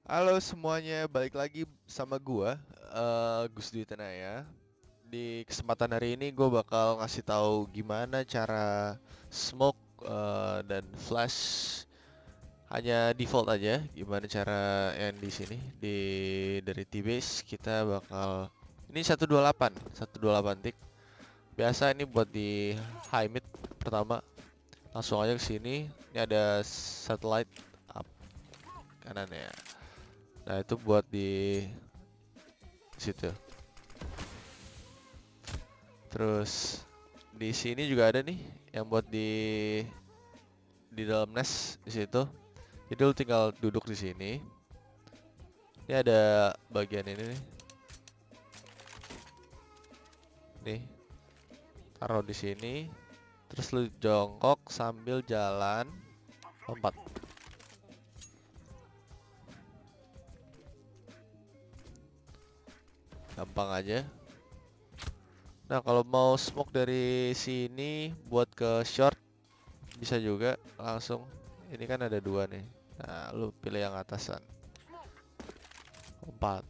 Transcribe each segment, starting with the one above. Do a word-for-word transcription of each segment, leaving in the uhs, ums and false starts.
Halo semuanya, balik lagi sama gua, eh Gus Dwi Tenaya. Di kesempatan hari ini gue bakal ngasih tahu gimana cara smoke eh, dan flash hanya default aja. Gimana cara yang di sini di dari T-base kita bakal ini seratus dua puluh delapan, seratus dua puluh delapan tick. Biasa ini buat di high mid pertama. Langsung aja ke sini. Ini ada satellite up kanan ya. Nah, itu buat di situ. Terus di sini juga ada nih yang buat di di dalam nest di situ. Jadi lu tinggal duduk di sini. Ini ada bagian ini nih. Nih, taruh di sini. Terus lu jongkok sambil jalan lompat. Gampang aja. Nah, kalau mau smoke dari sini buat ke short bisa juga langsung. Ini kan ada dua nih. Nah, lu pilih yang atasan. Lompat.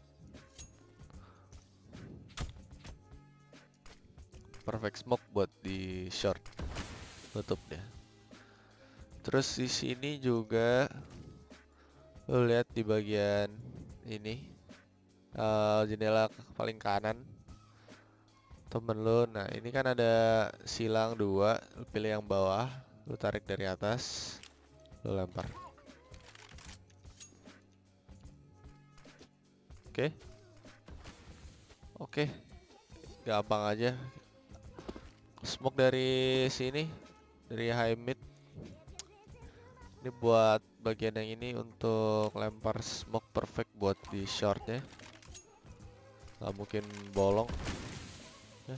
Perfect smoke buat di short. Tutup deh. Terus di sini juga lu lihat di bagian ini uh, jendela paling kanan temen lu. Nah, ini kan ada silang dua, lu pilih yang bawah, lu tarik dari atas, lu lempar. Oke. Okay. Oke. Okay. Gampang aja. Smoke dari sini, dari high mid. Ini buat bagian yang ini untuk lempar smoke perfect buat di shortnya. Gak mungkin bolong. Ya.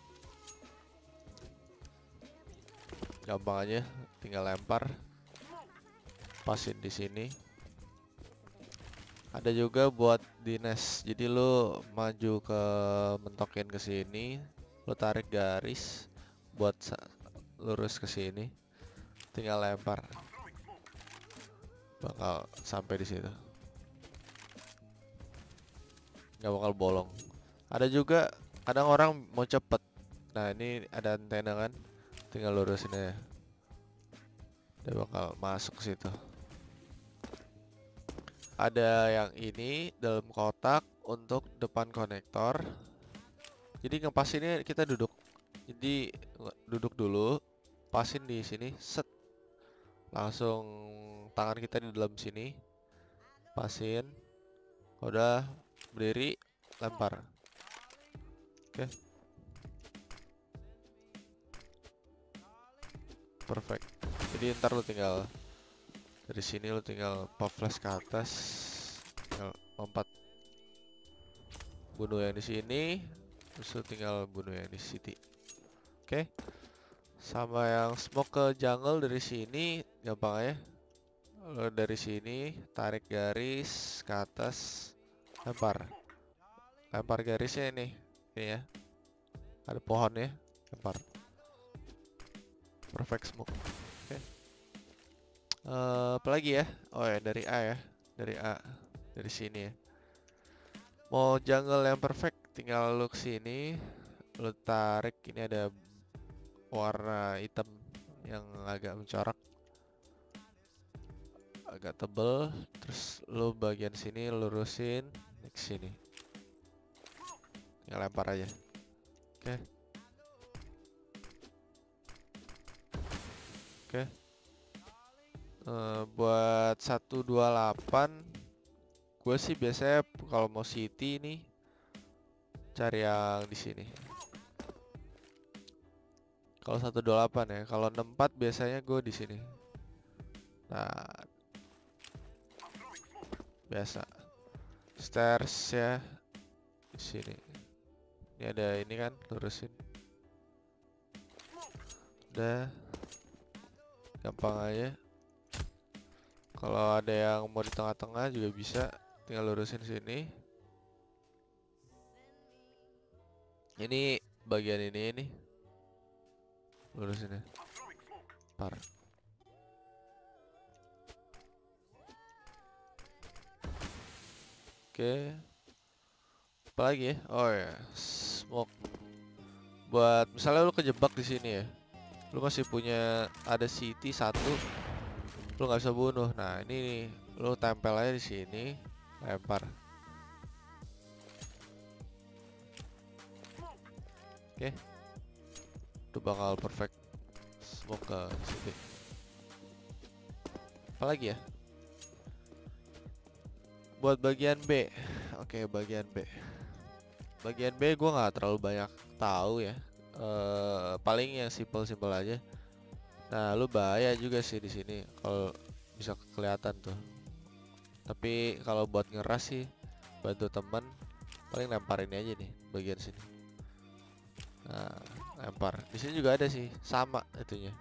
Gampang aja, tinggal lempar. Pasin di sini. Ada juga buat di nest. Jadi lu maju ke mentokin ke sini, lu tarik garis buat lurus ke sini. Tinggal lempar. Bakal sampai di situ. Nggak bakal bolong. Ada juga kadang orang mau cepet. Nah, ini ada antena kan. Tinggal lurusin aja. Dia bakal masuk ke situ. Ada yang ini dalam kotak untuk depan konektor. Jadi ngepas ini kita duduk. Jadi duduk dulu, pasin di sini, set. Langsung tangan kita di dalam sini. Pasin. Udah berdiri, lempar. Oke. Okay. Perfect. Jadi ntar lu tinggal dari sini lu tinggal pop flash ke atas. Tinggal lompat. Bunuh yang di sini. Terus lu tinggal bunuh yang di city. Oke. Okay. Sama yang smoke ke jungle dari sini gampang ya. Lo dari sini tarik garis ke atas, lempar. Lempar garisnya ini. Ini ya. Ada pohon ya. Lempar. Perfect smoke. Oke. Okay. Uh, apalagi ya? Oh ya, dari A ya. Dari A. Dari sini ya. Mau jungle yang perfect, tinggal lu kesini, lu tarik. Ini ada warna hitam yang agak mencorak, agak tebel. Terus lu bagian sini lurusin ke sini, tinggal lempar aja. Oke. Okay. Oke. Okay. Uh, buat seratus dua puluh delapan gue sih biasanya kalau mau city nih cari yang di sini. Kalau seratus dua puluh delapan ya, kalau enam puluh empat biasanya gue di sini. Nah, biasa stairs ya di sini. Ini ada ini kan, lurusin. Udah gampang aja. Kalau ada yang mau di tengah-tengah juga bisa, tinggal lurusin sini. Ini bagian ini ini lurusin ya. Par. Oke. Apa lagi ya? Oh ya, smoke. Buat misalnya lu kejebak di sini ya. Lu masih punya ada city satu. Lu nggak bisa bunuh. Nah, ini nih, lu tempel aja di sini, lempar. Oke. Itu bakal perfect smoke ke city. Apa lagi ya? Buat bagian B. Oke, bagian B. Bagian B gue nggak terlalu banyak tahu ya. Eh, paling yang simple-simple aja. Nah, lu bahaya juga sih di sini kalau bisa kelihatan tuh. Tapi kalau buat ngeras sih, bantu teman, paling lemparin aja nih bagian sini. Nah, lempar. Di sini juga ada sih, sama itunya.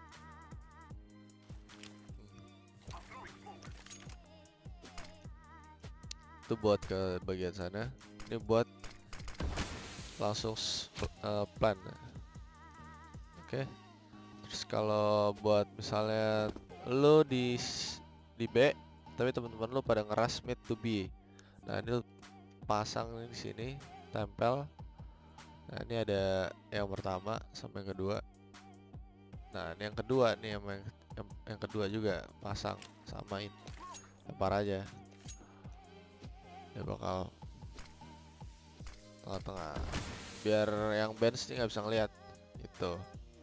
Itu buat ke bagian sana. Ini buat langsung uh, plan. Oke. Terus kalau buat misalnya lo di di B, tapi teman-teman lo pada ngeras mid to B. Nah, ini lo pasang di sini, tempel. Nah, ini ada yang pertama sama yang kedua. Nah, ini yang kedua nih, yang yang, yang kedua juga pasang, samain, lempar aja. Dia bakal tengah-tengah, biar yang bench nih nggak bisa ngeliat gitu.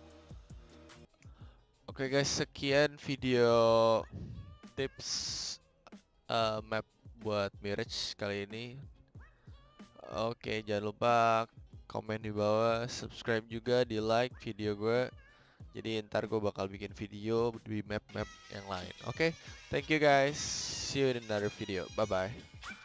Oke okay guys, sekian video tips uh, map buat Mirage kali ini. Oke, okay, jangan lupa komen di bawah, subscribe juga, di like video gue. Jadi ntar gue bakal bikin video di map-map yang lain. Oke, okay? Thank you guys. See you in another video. Bye bye.